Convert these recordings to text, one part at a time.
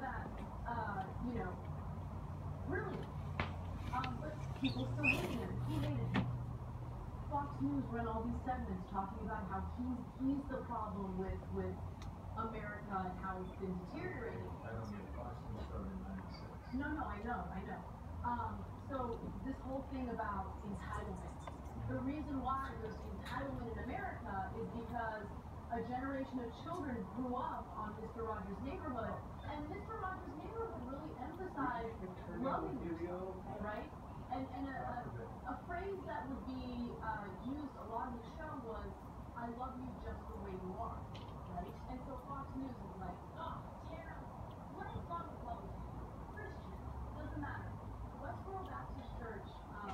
that, you know, brilliant. But people still hated him. He hated him. Fox News ran all these segments talking about how he's the problem with America and how it's been deteriorating. I don't get Fox News started in '96. No, I know. So this whole thing about entitlement. The reason why there's entitlement in America is because a generation of children grew up on Mr. Rogers' Neighborhood, and Mr. Rogers' Neighborhood really emphasized loving yourself, right? And a phrase that would be used a lot in the show was, "I love you just the way you are," right? And so Fox News is like, "Oh, Tara, what is wrong with love? Christian, doesn't matter." Westboro Baptist Church,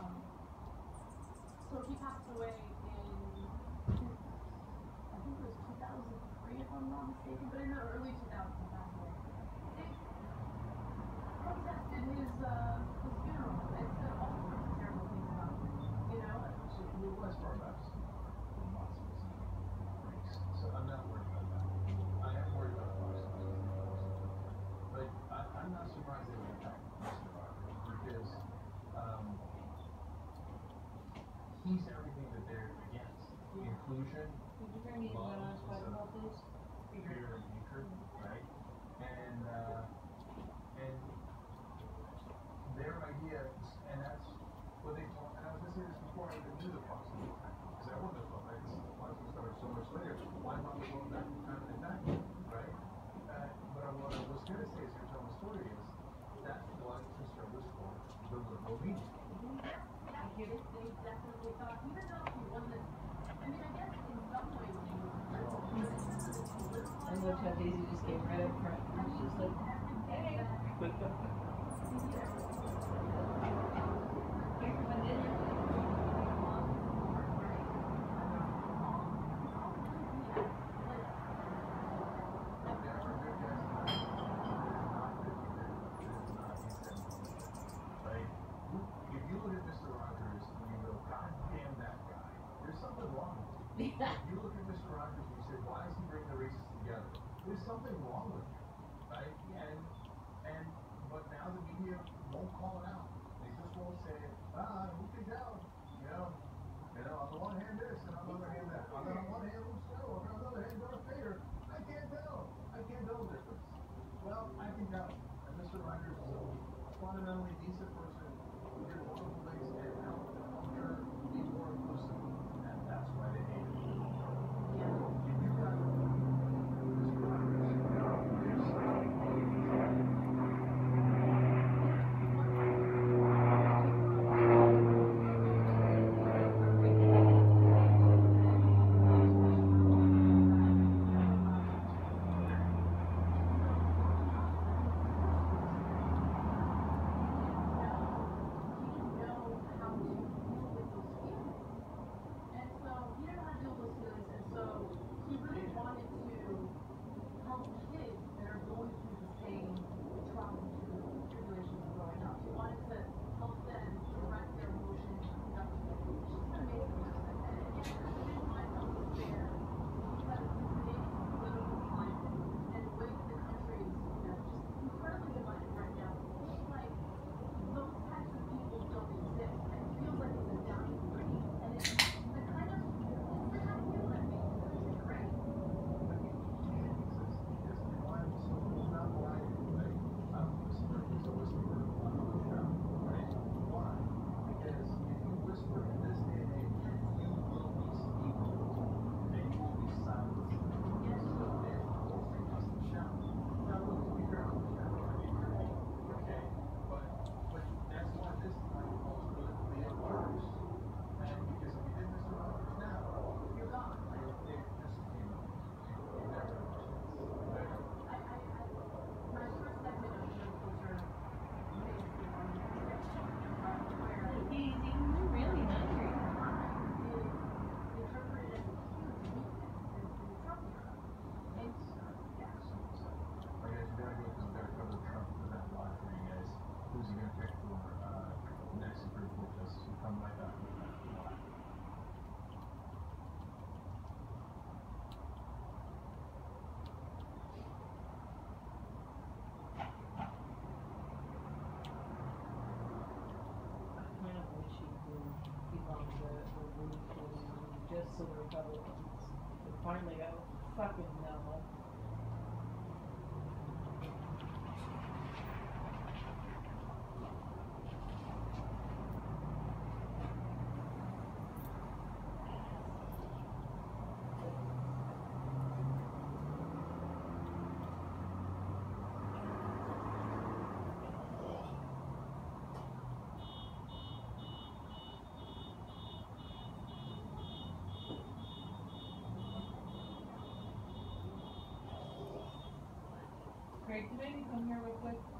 so he passed away in, I think it was 2003, if I'm not mistaken, but in the early 2000s he passed away. They protested his funeral. They said all sorts of terrible things about him, you know? So we're Westboro Baptist. So I'm not worried about that. I am worried about Fox News. But I'm not surprised they would attack Mr. Rogers because he's everything that they're against. Inclusion, love, fear and hatred, right? And their idea, and that's what they talk. And I was going to say this before I even knew the Fox News attack, because I wouldn't have thought like this. The Fox News started so much later. Why not go back and kind of attack him, right? But what I was going to say as you're telling the story is that's what conservatives call the liberal media. They definitely thought, even though he wasn't, I mean, I guess in some ways he was political. I loved how Daisy just came right up front. She was like, hey. You look at Mr. Rogers and you say, why is he bringing the races together? There's something wrong with him, right? But now the media won't call it out. They just won't say, who can tell? On the one hand this, and on the other hand that. On the one hand Luke Skywalker, on the other hand Darth Vader. I can't tell. I can't tell the difference. Well, I can tell. And Mr. Rogers is a fundamentally decent person who did wonderful things and helped the culture be more inclusive. And that's why they hate him. finally got fucking normal. Craig, can maybe come here real quick?